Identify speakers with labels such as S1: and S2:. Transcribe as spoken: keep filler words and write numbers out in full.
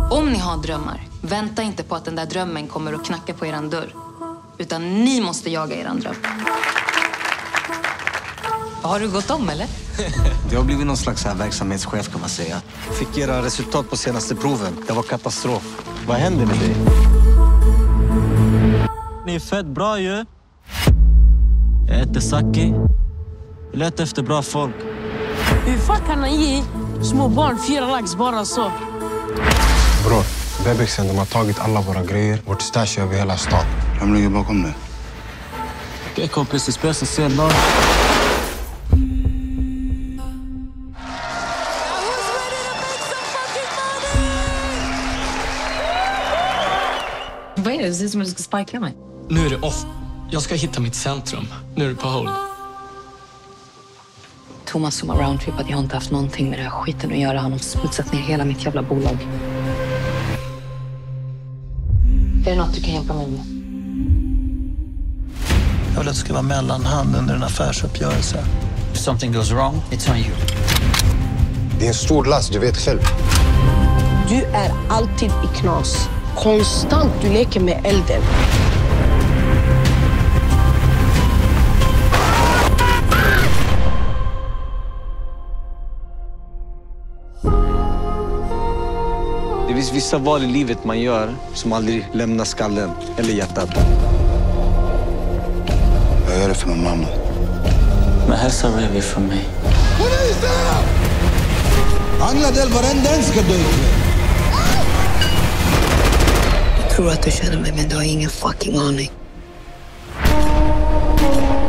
S1: Om ni har drömmar, vänta inte på att den där drömmen kommer att knacka på eran dörr. Utan ni måste jaga eran dröm. Har du gått om, eller?
S2: Jag har blivit någon slags här verksamhetschef, kan man säga. Fick era resultat på senaste proven. Det var katastrof. Vad händer med dig?
S3: Ni är fett bra ju. Jag heter Saki. Jag letar efter bra folk.
S4: Hur fan kan han ge små barn fyra lax bara så?
S5: Bror, bebisen, de har tagit alla våra grejer. Vårt stash över hela stan.
S6: Vem ligger bakom det?
S3: Okej, kompis, det spelar sig sedan.
S1: Vad är det? Det ser ut som att du ska sparka mig.
S7: Nu är det off. Jag ska hitta mitt centrum. Nu är det på hold.
S1: Thomas som har roundtrip att jag inte haft någonting med det här skiten att göra. Han har smutsat ner hela mitt jävla bolag. Är det något du kan hjälpa mig med?
S3: Jag vill att det ska vara mellanhand under en affärsuppgörelse.
S8: If something goes wrong, it's on you.
S5: Det är en stor last, du vet själv.
S4: Du är alltid i knas. Konstant du leker med elden.
S2: Det finns vissa val i livet man gör som aldrig lämnar skallen eller hjärtat.
S6: Jag gör det för min mamma.
S8: Men hälsa Revi från mig.
S2: Angla del varenda en ska dö.
S1: Jag tror att du känner mig, men du har ingen fucking aning.